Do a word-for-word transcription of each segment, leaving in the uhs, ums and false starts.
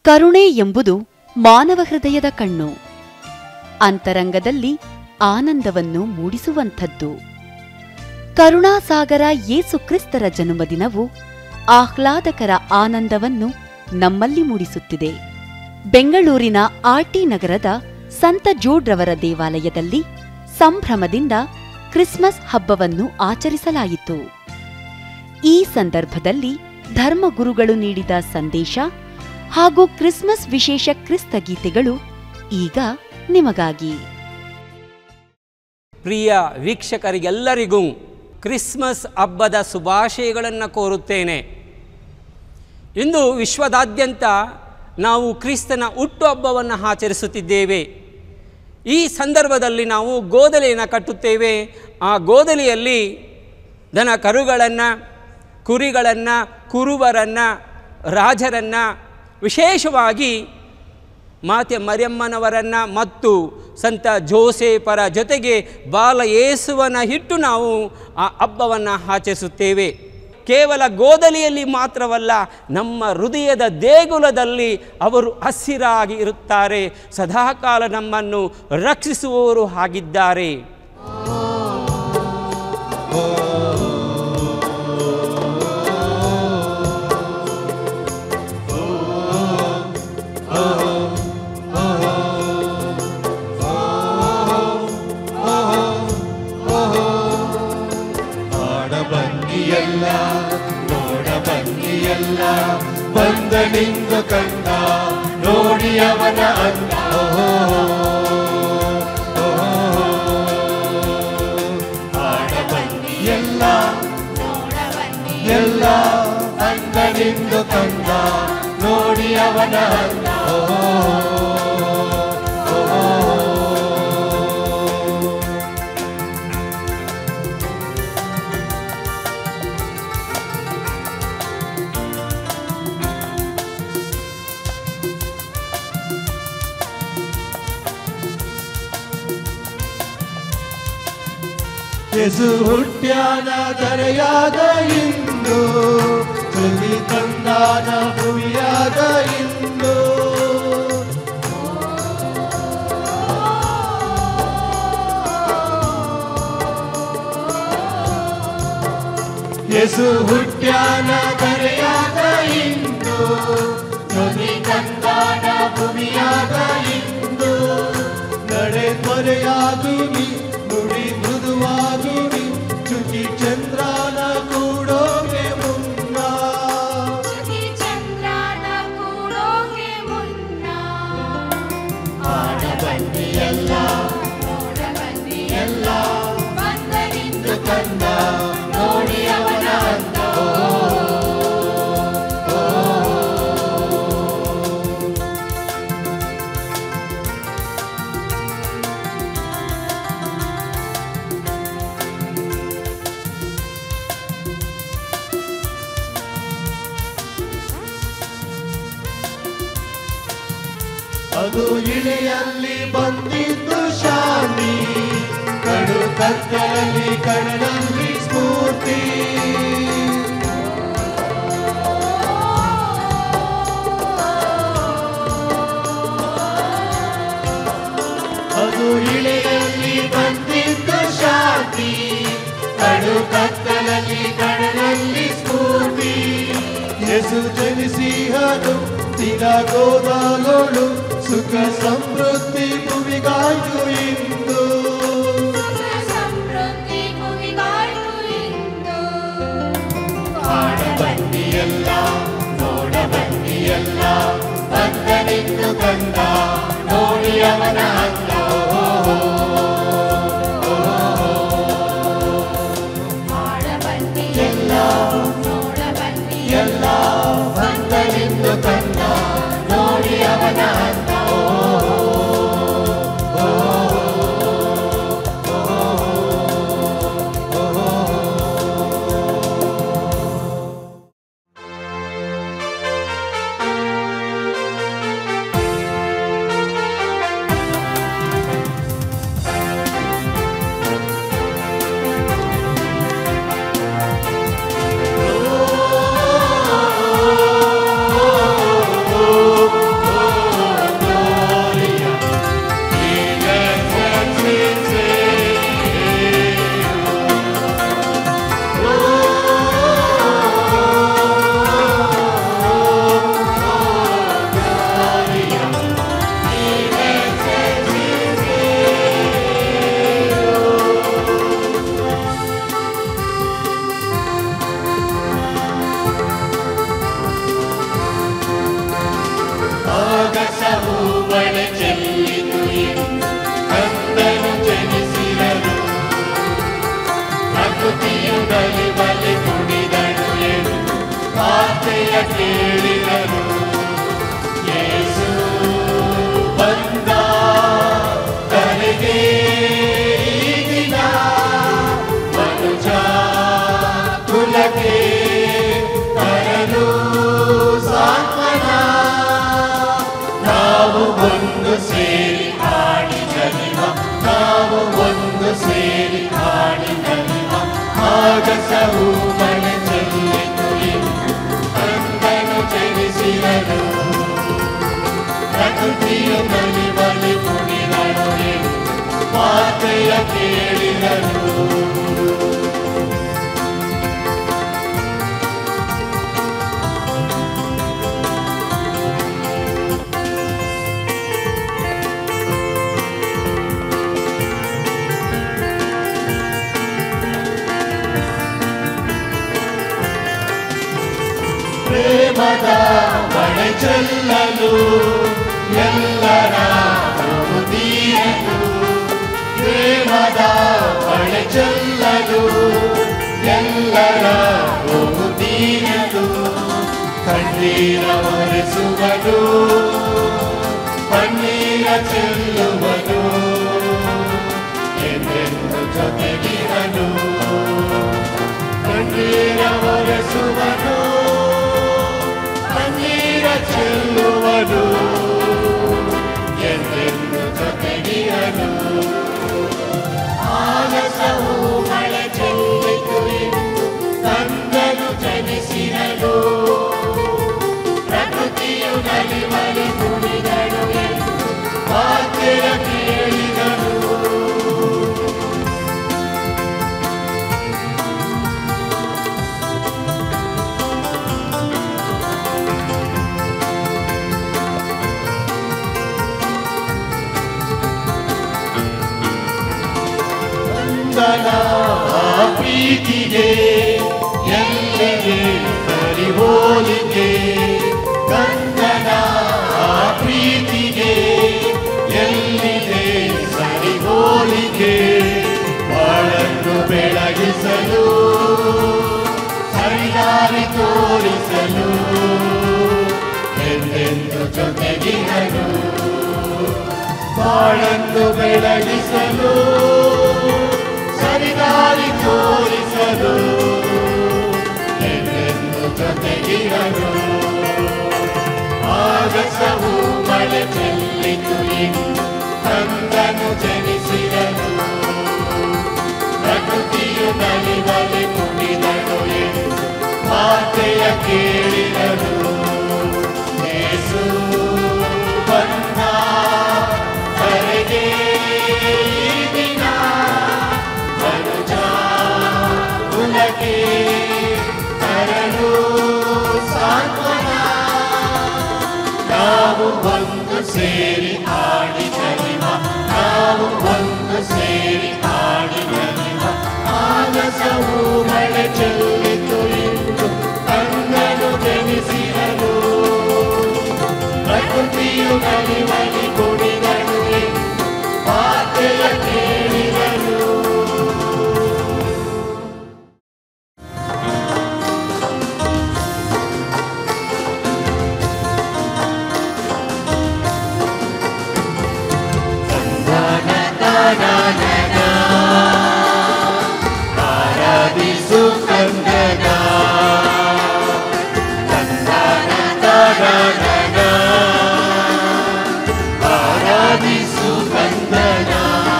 ಕರುಣೆ ಎಂಬುದು ಮಾನವ ಹೃದಯದ ಕಣ್ಣು, ಅಂತರಂಗದಲ್ಲಿ ಆನಂದವನ್ನು ಮೂಡಿಸುವಂಥದ್ದು. ಕರುಣಾಸಾಗರ ಯೇಸು ಕ್ರಿಸ್ತರ ಜನ್ಮದಿನವು ಆಹ್ಲಾದಕರ ಆನಂದವನ್ನು ನಮ್ಮಲ್ಲಿ ಮೂಡಿಸುತ್ತಿದೆ. ಬೆಂಗಳೂರಿನ ಆರ್ಟಿ ನಗರದ ಸಂತ ಜೂಡ್ರವರ ದೇವಾಲಯದಲ್ಲಿ ಸಂಭ್ರಮದಿಂದ ಕ್ರಿಸ್ಮಸ್ ಹಬ್ಬವನ್ನು ಆಚರಿಸಲಾಯಿತು. ಈ ಸಂದರ್ಭದಲ್ಲಿ ಧರ್ಮಗುರುಗಳು ನೀಡಿದ ಸಂದೇಶ ಹಾಗೂ ಕ್ರಿಸ್ಮಸ್ ವಿಶೇಷ ಕ್ರಿಸ್ತ ಗೀತೆಗಳು ಈಗ ನಿಮಗಾಗಿ. ಪ್ರಿಯ ವೀಕ್ಷಕರಿಗೆಲ್ಲರಿಗೂ ಕ್ರಿಸ್ಮಸ್ ಹಬ್ಬದ ಶುಭಾಶಯಗಳನ್ನು ಕೋರುತ್ತೇನೆ. ಇಂದು ವಿಶ್ವದಾದ್ಯಂತ ನಾವು ಕ್ರಿಸ್ತನ ಹುಟ್ಟುಹಬ್ಬವನ್ನು ಆಚರಿಸುತ್ತಿದ್ದೇವೆ. ಈ ಸಂದರ್ಭದಲ್ಲಿ ನಾವು ಗೋದಲಿಯನ್ನು ಕಟ್ಟುತ್ತೇವೆ. ಆ ಗೋದಲಿಯಲ್ಲಿ ದನ ಕರುಗಳನ್ನು, ಕುರಿಗಳನ್ನು, ಕುರುಬರನ್ನು, ರಾಜರನ್ನು, ವಿಶೇಷವಾಗಿ ಮಾತೆ ಮರಿಯಮ್ಮನವರನ್ನು ಮತ್ತು ಸಂತ ಜೋಸೇಫರ ಜೊತೆಗೆ ಬಾಲ ಯೇಸುವನ ಇಟ್ಟು ನಾವು ಆ ಹಬ್ಬವನ್ನು ಆಚರಿಸುತ್ತೇವೆ. ಕೇವಲ ಗೋದಲಿಯಲ್ಲಿ ಮಾತ್ರವಲ್ಲ, ನಮ್ಮ ಹೃದಯದ ದೇಗುಲದಲ್ಲಿ ಅವರು ಹಸಿರಾಗಿ ಇರುತ್ತಾರೆ. ಸದಾಕಾಲ ನಮ್ಮನ್ನು ರಕ್ಷಿಸುವವರು ಆಗಿದ್ದಾರೆ. ಬಂದ ನಿಂದು ಕಂದ ನೋಡಿ ಅವನ ಅಂದ, ಆಡ ಬನ್ನಿ ಎಲ್ಲ ಎಲ್ಲ ಬಂದ ನಿಂದು ಕಂದ ನೋಡಿ ಅವನ ಅಂದ. ಯೇಸು ಹುಟ್ಟ್ಯಾನ ಧರೆಯಾದ ಇಂದು, ಸುದ್ದಿ ತಂದಾನ ಭೂಮಿಯಾದ ಇಂದು. ಯೇಸು ಹುಟ್ಟ್ಯಾನ ಧರೆಯಾದ ಇಂದು, ಸುದ್ದಿ ತಂದಾನ ಭೂಮಿಯಾದ ಇಂದು. ನಡೆ ತ್ವರೆಯಾಗು ನೀ ನುಡಿ ಮೃದುವಾಗು ನೀ, ಚುಕ್ಕಿ ಚಂದ್ರನ ಕೂಡೋಗೆ ಮುನ್ನ, ಚುಕ್ಕಿ ಚಂದ್ರನ ಕೂಡೋಗೆ ಮುನ್ನ. ಆಡ ಬನ್ನಿ ಎಲ್ಲ ನೋಡ ಬನ್ನಿ ಎಲ್ಲ ಬಂದ ನಿಂದು ಕಂದ ನೋಡಿ ಅವನ ಅಂದ. ಅದು ಇಳಿಯಲ್ಲಿ ಬಂದಿದ್ದು ಶಾಂತಿ, ಕಡು ಕತ್ತಲಲ್ಲಿ ಕಡಲಲ್ಲಿ ಸ್ಫೂರ್ತಿ. ಅದು ಇಳಿಯಲ್ಲಿ ಬಂದಿದ್ದು ಶಾಂತಿ, ಕಡು ಕತ್ತಲಲ್ಲಿ ಕಡಲಲ್ಲಿ ಸ್ಫೂರ್ತಿ. ಯೇಸು ಜನಿಸಿಹನು ದಿನ ಗೋದಾಲೋಳು, ಸುಖ ಸಮೃದ್ಧಿ ಭೂಮಿಗಾಯ್ತು ಇಂದು. ಸಮೃದ್ಧಿ ಭೂಮಿಗಾಯ್ತು ಇಂದು. ಆಡ ಬನ್ನಿ ಎಲ್ಲ ನೋಡ ಬನ್ನಿ ಎಲ್ಲ ಬಂದ ನಿಂದು ಕಂದ ನೋಡಿ ಅವನ ಅಂದ. ಆಡ ಬನ್ನಿ ಎಲ್ಲ ನೋಡ ಬನ್ನಿ ಎಲ್ಲ ಬಂದ ನಿಂದು ಕಂದ ನೋಡಿ ಅವನ ಅಂದ. ಒಂದು ಸೇರಿ ಹಾಡಿನಲಿವ ಆಗಸವು ಮಳೆ ಚೆಲ್ಲಿತು ಕಂದನು ಜನಿಸಿದನು ಪ್ರಕೃತಿಯು ಬಲಿ ಬಲಿ ಕುಣಿದಳು ವಾರ್ತೆಯ ಕೇಳಿದನು ಪ್ರೇಮದ ಮಳೆ ಚೆಲ್ಲಲು ಎಲ್ಲರ ಬಹುದೀನನು ಪ್ರೇಮದ ಮಳೆ ಚೆಲ್ಲಲು ಎಲ್ಲರ ಬಹುದೀನನು ಕಣ್ಣೀರ ಒರೆಸುವನು ಪನ್ನೀರ ಚೆಲ್ಲುವನು ಎಂದೆಂದು ಜೊತೆಗಿರನು ಕಣ್ಣೀರ ಒರೆಸುವನು ಚೆಲ್ಲುವನು ಎಂದೆಂದು ಜೊತೆಗಿರನು ಆಗಸವು ಮಳೆ ಚೆಲ್ಲಿತು ಕಂದನು ಜನಿಸಿದನು ಪ್ರಕೃತಿಯು ನಲಿಮಲಿ ಕುಣಿದಳು ವಾರ್ತೆಯ ಕೇಳಿದನು ಪ್ರೀತಿಗೆ ಎಲ್ಲೆಡೆ ಸರಿ ಹೋಲಿಕೆ ಕಂದನ ಪ್ರೀತಿಗೆ ಎಲ್ಲಿದೆ ಸರಿ ಹೋಲಿಕೆ ಬಾಳನ್ನು ಬೆಳಗಿಸಲು ಸರಿದಾರಿ ತೋರಿಸಲು ಎಂದೆಂದು ಜೊತೆಗಿರನು ಬಾಳನ್ನು ಬೆಳಗಿಸಲು ಸರಿದಾರಿ ತೋರಿಸಲು ಎಂದೆಂದು ಜೊತೆಗಿರನು ಆಗಸವು ಮಳೆ ಚೆಲ್ಲಿತು ಕಂದನು ಜನಿಸಿದನು ಪ್ರಕೃತಿಯು ಬಲಿ ಬಲಿ ಕುಣಿದಳು ವಾರ್ತೆಯ ಕೇಳಿದನು ಯೇಸು ಬಂದ ಕರೆಗೆ ತರಲು ಸಾಂತ್ವನ ನಾವು ಒಂದು ಸೇರಿ ಹಾಡಿದಲಿವ ನಾವು ಒಂದು ಸೇರಿ ಹಾಡಿದಲಿವ ಆಗಸವು ಮಳೆ ಚೆಲ್ಲಿತು ಇಂದು ಕಂದನು ಜನಿಸಿದನು ಪ್ರಕೃತಿಯು ಬಲಿ ಬಲಿ ಕುಣಿದಳು ವಾರ್ತೆಯ ಕೇಳಿದನು ಆರಾಧಿಸು ಕಂದನ ಆರಾಧಿಸು ಕಂದನ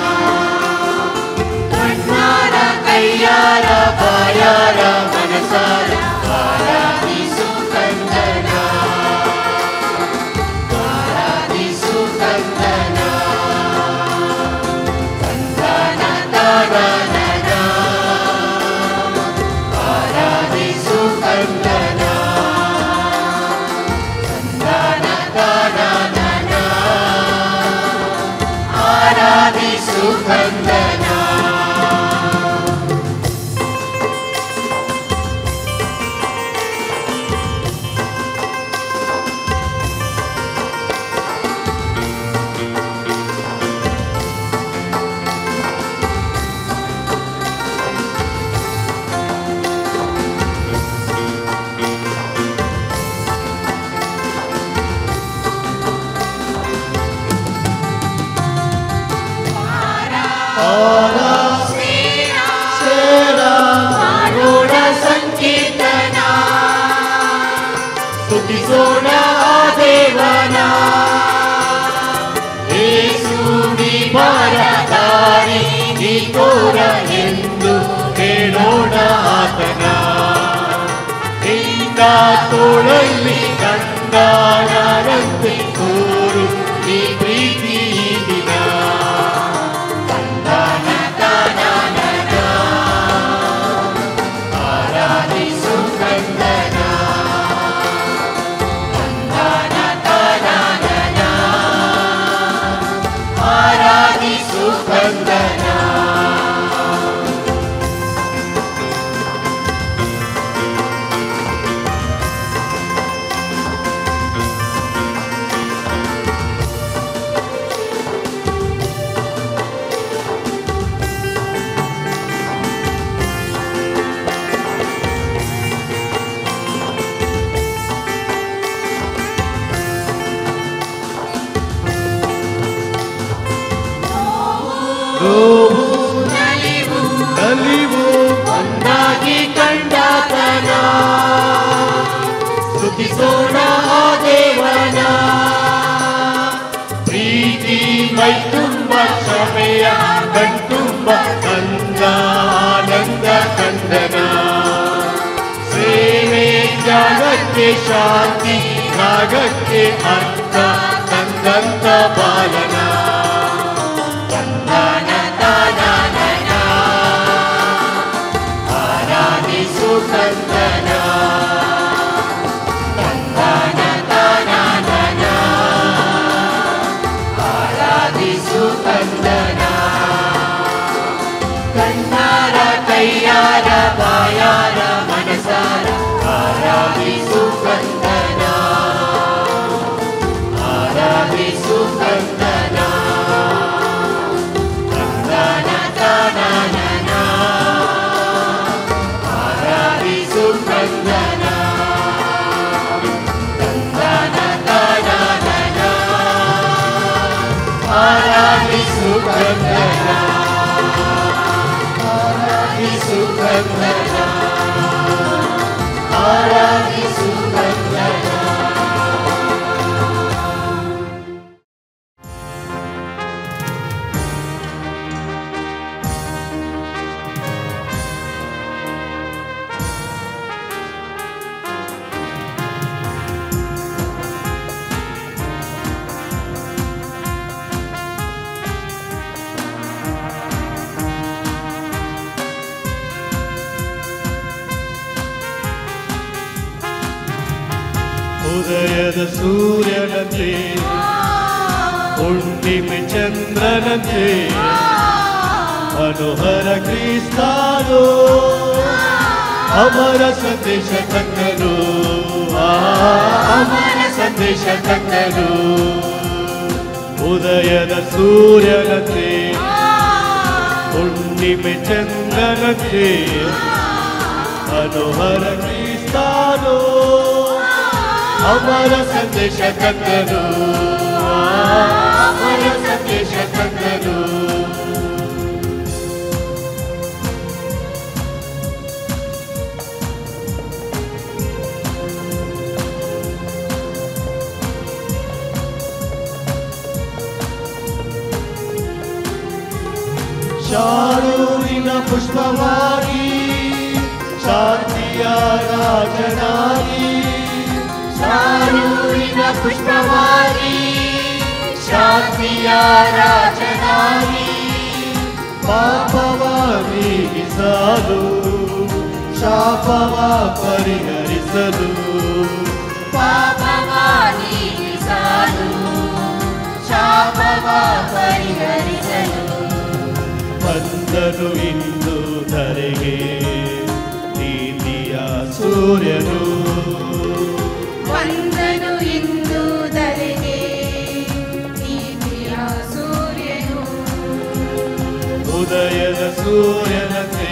ಕಣ್ಣಾರ ಕೈಯಾರ ಬಾಯಾರ ಮನಸಾರ ಆರಾಧಿಸು ಕಂದನ ಆರಾಧಿಸು ಕಂದನ ಕಂದನ ತಾರನ ಆರಾಧಿಸು ಕಂದನ ಕಂದನ ತಾರನ ಆರಾಧಿಸು ಕಂದನ ಸ್ತುತಿಸೋಣ ದೇವನ ಯೇಸು ನಿ ಬಾರದಾರಿ ನೀ ತೋರ ಎಂದು ಕೇಳೋಣ ಆತನ. ನಿನ್ನ ತೋಳಲ್ಲಿ ಕಂಡಾನಂತೆ ತೋರು ನೀ ಪ್ರೀತಿ ದಿನ. ಕಂದನ ತಾನನ ಆರಾಧಿಸು ಕಂದನ. ಕಂದನ ತಾನನ ಆರಾಧಿಸು ಕಂದನ. ನೋವು ನಲಿವು ನಲಿವು ಒಂದಾಗಿ ಕಂಡಾತನ. ಸ್ತುತಿಸೋಣ ದೇವನ. ಪ್ರೀತಿ ಮೈ ತುಂಬ ಕ್ಷಮೆಯ ಕಣ್ತುಂಬ ಕಂದ ಆನಂದ ಕಂದನ. ಸೇವೆ ತ್ಯಾಗಕ್ಕೆ ಶಾಂತಿ ರಾಗಕ್ಕೆ ಅರ್ಥ ತಂದಂತ ಬಾಲನ. ಆರಾಧಿಸು ಕಂದನ. ಕಂದನ ತಾನನ ಆರಾಧಿಸು ಕಂದನ. ಕಣ್ಣಾರ ಕೈಯಾರ ಬಾಯಾರ ಮನಸಾರ ಆರಾಧಿಸು ಕಂದನ. ಆರಾಧಿಸು ಕಂದನ. ಕಂದನ ತಾನನ ಆರಾಧಿಸು ಕಂದನ. ಕಂದನ ತಾನನ ಆರಾಧಿಸು ಕಂದನ. ಆರಾಧಿಸು ಕಂದನ. ಆರಾಧಿಸು ಕಂದನ. ಉದಯದ ಸೂರ್ಯನಂತೆ ಹುಣ್ಣಿಮೆ ಚಂದ್ರನಂತೆ ಮನೋಹರ ಕ್ರಿಸ್ತಾನು ಅಮರ ಸಂದೇಶ ತಂದನು. ಅಮರ ಸಂದೇಶ ತಂದನು. ಉದಯದ ಸೂರ್ಯನಂತೆ ಹುಣ್ಣಿಮೆ ಚಂದ್ರನಂತೆ ಮನೋಹರ ಕ್ರಿಸ್ತಾನು ಅಮರ ಸಂದೇಶ ತಂದನು. ಅಮರ ಸಂದೇಶ ತಂದನು. ಶಾರೂರಿನ ಪುಷ್ಪವಾಗಿ ಶಾಂತಿಯ ರಾಜನಾಗಿ. ಶಾರೂರಿನ ಪುಷ್ಪವಾಗಿ ಶಾಂತಿಯ ರಾಜನಾಗಿ. ಪಾಪವ ನೀಗಿಸಲು ಶಾಪವ ಪರಿಹರಿಸಲು. ಪಾಪವ ನೀಗಿಸಲು ಶಾಪವ ಪರಿಹರಿಸಲು. ಬಂದನು ಇಂದು ಧರೆಗೆ ನೀತಿಯ ಸೂರ್ಯನು. ವಂದನು ಇಂದು ಧರೆಗೆ ನೀತಿಯ ಸೂರ್ಯನು. ಉದಯದ ಸೂರ್ಯನಂತೆ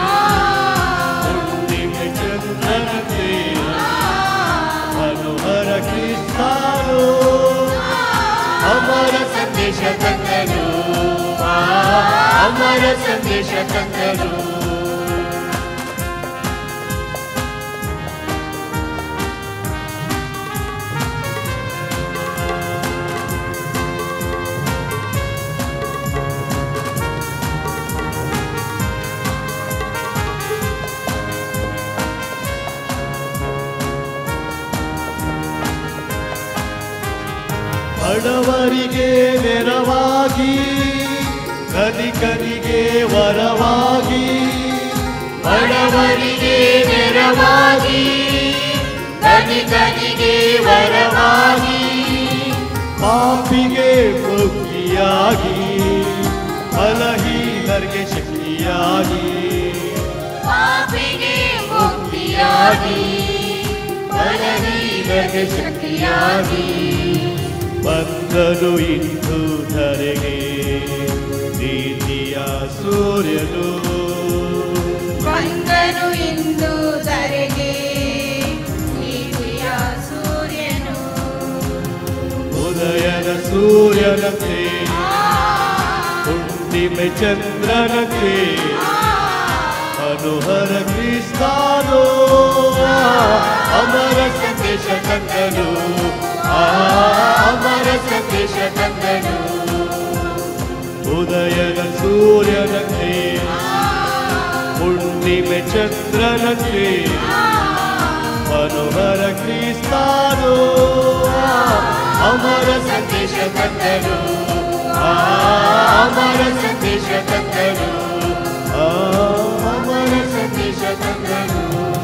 ಹುಣ್ಣಿಮೆ ಚಂದ್ರನಂತೆ ಮನೋಹರ ಕ್ರಿಸ್ತಾನು ಅಮರ ಸಂದೇಶ ತಂದನು. ಅಮರ ಸಂದೇಶ ತಂದನು. ಸ್ತುತಿಯಾಗಿ ಕದಿ ಕದಿಗೆ ವರವಾಗಿ ಬಡವರಿಗೆ ನೆರವಾಗಿ ಕದಿ ಕದಿಗೆ ವರವಾಗಿ ಪಾಪಿಗೆ ಮುಕ್ತಿಯಾಗಿ ಬಲಹೀನರಿಗೆ ಶಕ್ತಿಯಾಗಿ ಪಾಪಿಗೆ ಮುಕ್ತಿಯಾಗಿ ಬಲಹೀನರಿಗೆ ಶಕ್ತಿಯಾಗಿ ಬಂದನು ಇಂದು ಧರೆಗೆ ನೀತಿಯ ಸೂರ್ಯನು ಬಂದನು ಇಂದು ಧರೆಗೆ ನೀತಿಯ ಸೂರ್ಯನು ಉದಯದ ಸೂರ್ಯನಂತೆ ಹುಣ್ಣಿಮೆ ಚಂದ್ರನಂತೆ ಮನೋಹರ ಕ್ರಿಸ್ತಾನೋ ಅಮರ ಸಂದೇಶ ತಂದನು ಅಮರ ಸಂದೇಶ ತಂದನು ಉದಯದ ಸೂರ್ಯನಂತೆ ಹುಣ್ಣಿಮೆ ಚಂದ್ರನಂತೆ ಮನೋಹರ ಕ್ರಿಸ್ತಾನೋ ಅಮರ ಸಂದೇಶ ತಂದನು ಅಮರ ಸಂದೇಶ ತಂದನು ಅಮರ ಸಂದೇಶ ತಂದನು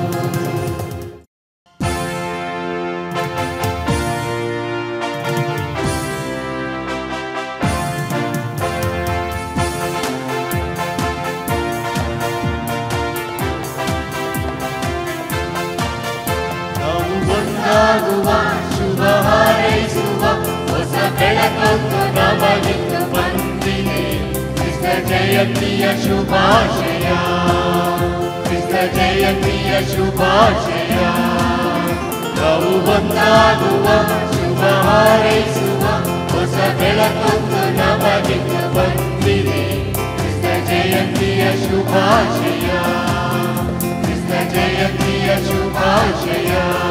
ಶುಭ ಹಾರೈಸುವ ಹೊಸ ಬೆಳಕೊಂದು ನಮಗಿಂದು ಬಂದಿದೆ ಕ್ರಿಸ್ತ ಜಯಂತಿಯ ಶುಭಾಶಯ ಕ್ರಿಸ್ತ ಜಯಂತಿಯ ಶುಭಾಶಯ ನಾವು ಒಂದಾಗುವ ಶುಭ ಹಾರೈಸುವ ಹೊಸ ಬೆಳಕೊಂದು ನಮಗಿಂದು ಬಂದಿದೆ ಕ್ರಿಸ್ತ ಜಯಂತಿಯ ಶುಭಾಶಯ ಕ್ರಿಸ್ತ ಜಯಂತಿಯ ಶುಭಾಶಯ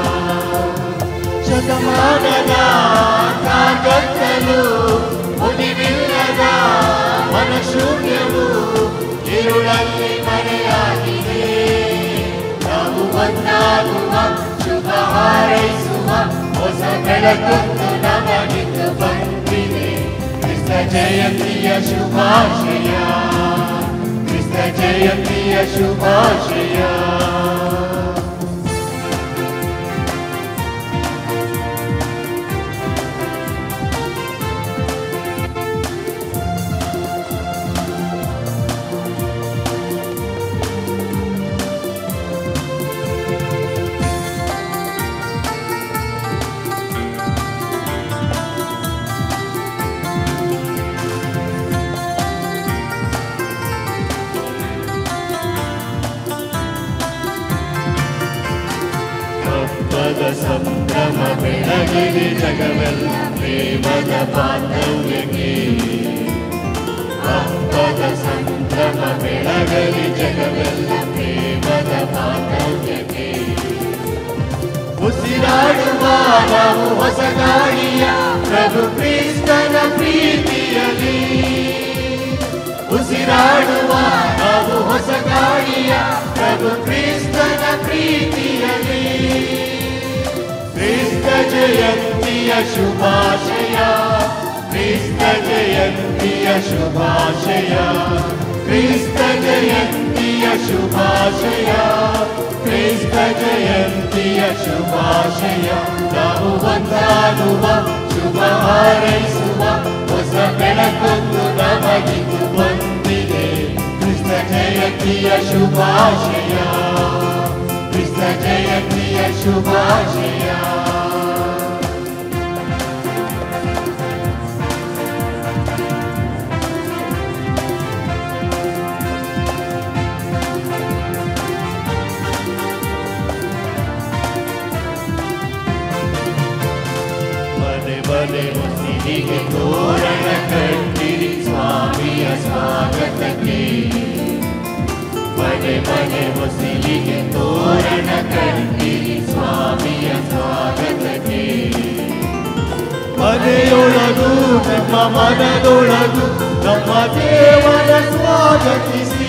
ಶತಮಾನದ ಕಾಗತ್ತಲು ಮುಗಿವಿಲ್ಲದ ಮನಶೂನ್ಯವು ഇരുಳಲ್ಲಿ ಮರೆಯಾಗಿದೆ ನಾವು ಒಂದಾಗುವ ಶುಭ ಹಾರೈಸುವ ಹೊಸ ಬೆಳಕೊಂದು ನಮಗಿಂದು ಬಂದಿದೆ ಕ್ರಿಸ್ತ ಜಯಂತಿಯ ಶುಭಾಶಯ ಕ್ರಿಸ್ತ ಜಯಂತಿಯ ಶುಭಾಶಯ ಸಂಭ್ರಮ ಬೆಳಗಲಿ ಜಗವೆಲ್ಲ ಪ್ರೇಮದ ಬಾಂಧವ್ಯಕ್ಕೆ ಹಬ್ಬದ ಸಂಭ್ರಮ ಬೆಳಗಲಿ ಜಗವೆಲ್ಲ ಪ್ರೇಮದ ಬಾಂಧವ್ಯಕ್ಕೆ ಉಸಿರಾಡುವ ನಾವು ಹೊಸ ಗಾಳಿಯ ಪ್ರಭು ಕ್ರಿಸ್ತನ ಪ್ರೀತಿಯಲ್ಲಿ ಉಸಿರಾಡುವ ನಾವು ಹೊಸ ಗಾಳಿಯ ಪ್ರಭು ಕ್ರಿಸ್ತನ ಪ್ರೀತಿಯಲ್ಲಿ ಕ್ರಿಸ್ತ ಜಯಂತಿಯ ಶುಭಾಶಯ ಕ್ರಿಸ್ತ ಜಯಂತಿಯ ಶುಭಾಶಯ ಕ್ರಿಸ್ತ ಜಯಂತಿಯ ಶುಭಾಶಯ ಕ್ರಿಸ್ತ ಜಯಂತಿಯ ಶುಭಾಶಯ ನಾವು ಒಂದಾಗುವ ಶುಭ ಹಾರೈಸುವ ಹೊಸ ಬೆಳಕೊಂದು ನಮಗಿಂದು ಬಂದಿದೆ ಕ್ರಿಸ್ತ ಜಯಂತಿಯ ಶುಭಾಶಯ ಕ್ರಿಸ್ತ ಜಯಂತಿಯ ಶುಭಾಶಯ ಮನೆ ಮನೆ ಹೊಸಿಲಿಗೆ ತೋರಣ ಕಟ್ಟಿರಿ ಸ್ವಾಮಿಯ ಸ್ವಾಗತಕ್ಕೆ ಮನೆ ಮನೆ ಹೊಸಿಲಿಗೆ ತೋರಣ ಕಟ್ಟಿರಿ ಸ್ವಾಮಿಯ ಸ್ವಾಗತಕ್ಕೆ ಮನೆಯೊಳಗೂ ನಮ್ಮ ಮನದೊಳಗೂ ನಮ್ಮ ದೇವರ ಸ್ವಾಗತಿಸಿ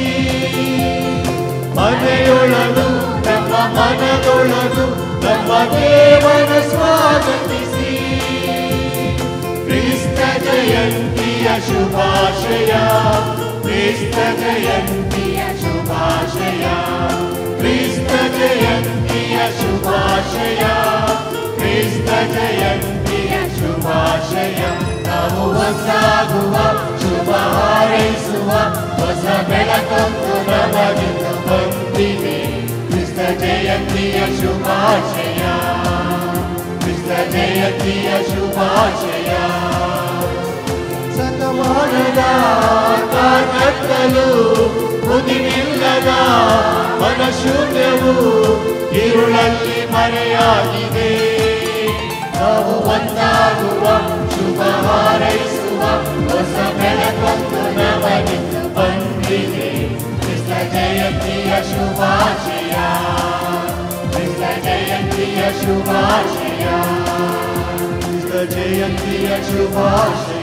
ಮನೆಯೊಳಗೂ ನಮ್ಮ ಮನದೊಳಗೂ ನಮ್ಮ ದೇವರ ಸ್ವಾಗತಿಸಿ ಕ್ರಿಸ್ತ ಜಯಂತಿಯ ಶುಭಾಶಯ ಕ್ರಿಸ್ತ ಜಯಂತಿಯ ಶುಭಾಶಯ ಕ್ರಿಸ್ತ ಜಯಂತಿಯ ಶುಭಾಶಯ ಕ್ರಿಸ್ತ ಜಯಂತಿಯ ಶುಭಾಶಯ ನಾವು ಒಂದಾಗುವ ಶುಭ ಹಾರೈಸುವ ಹೊಸ ಬೆಳಕೊಂದು ನಮಗಿಂದು ಬಂದಿದೆ ಕ್ರಿಸ್ತ ಜಯಂತಿಯ ಶುಭಾಶಯ ಕ್ರಿಸ್ತ ಜಯಂತಿಯ ಶುಭಾಶಯ ಸತಮಾನದ ಕತ್ತಲು ಮುಗಿನಿಲ್ಲದ ಮನಶೂನ್ಯವು ഇരുಳಲ್ಲಿ ಮರೆಯಾಗಿದೆ ನಾವು ಒಂದಾಗುವ ಶುಭ ಹಾರೈಸುವ ಹೊಸ ಬೆಳಕೊಂದು ನಮಗಿಂದು ಬಂದಿದೆ ಕ್ರಿಸ್ತ ಜಯಂತಿಯ ಶುಭಾಶಯ ಕ್ರಿಸ್ತ ಜಯಂತಿಯ ಶುಭಾಶಯ ಕ್ರಿಸ್ತ ಜಯಂತಿಯ ಶುಭಾಶಯ.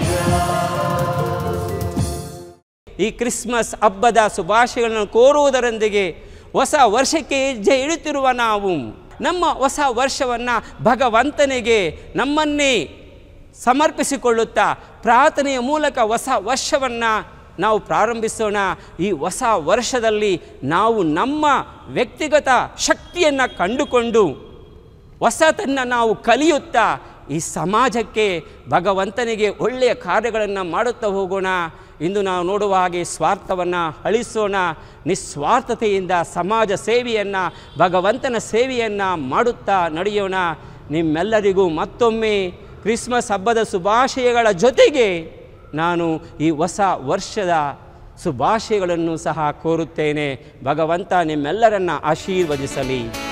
ಈ ಕ್ರಿಸ್ಮಸ್ ಹಬ್ಬದ ಶುಭಾಶಯಗಳನ್ನು ಕೋರುವುದರೊಂದಿಗೆ ಹೊಸ ವರ್ಷಕ್ಕೆ ಹೆಜ್ಜೆ ಇಡುತ್ತಿರುವ ನಾವು ನಮ್ಮ ಹೊಸ ವರ್ಷವನ್ನು ಭಗವಂತನಿಗೆ ನಮ್ಮನ್ನೇ ಸಮರ್ಪಿಸಿಕೊಳ್ಳುತ್ತಾ ಪ್ರಾರ್ಥನೆಯ ಮೂಲಕ ಹೊಸ ವರ್ಷವನ್ನು ನಾವು ಪ್ರಾರಂಭಿಸೋಣ. ಈ ಹೊಸ ವರ್ಷದಲ್ಲಿ ನಾವು ನಮ್ಮ ವ್ಯಕ್ತಿಗತ ಶಕ್ತಿಯನ್ನು ಕಂಡುಕೊಂಡು ಹೊಸತನ್ನು ನಾವು ಕಲಿಯುತ್ತಾ ಈ ಸಮಾಜಕ್ಕೆ ಭಗವಂತನಿಗೆ ಒಳ್ಳೆಯ ಕಾರ್ಯಗಳನ್ನು ಮಾಡುತ್ತಾ ಹೋಗೋಣ. ಇಂದು ನಾವು ನೋಡುವ ಹಾಗೆ ಸ್ವಾರ್ಥವನ್ನು ಅಳಿಸೋಣ, ನಿಸ್ವಾರ್ಥತೆಯಿಂದ ಸಮಾಜ ಸೇವೆಯನ್ನು ಭಗವಂತನ ಸೇವೆಯನ್ನು ಮಾಡುತ್ತಾ ನಡೆಯೋಣ. ನಿಮ್ಮೆಲ್ಲರಿಗೂ ಮತ್ತೊಮ್ಮೆ ಕ್ರಿಸ್ಮಸ್ ಹಬ್ಬದ ಶುಭಾಶಯಗಳ ಜೊತೆಗೆ ನಾನು ಈ ಹೊಸ ವರ್ಷದ ಶುಭಾಶಯಗಳನ್ನು ಸಹ ಕೋರುತ್ತೇನೆ. ಭಗವಂತ ನಿಮ್ಮೆಲ್ಲರನ್ನು ಆಶೀರ್ವದಿಸಲಿ.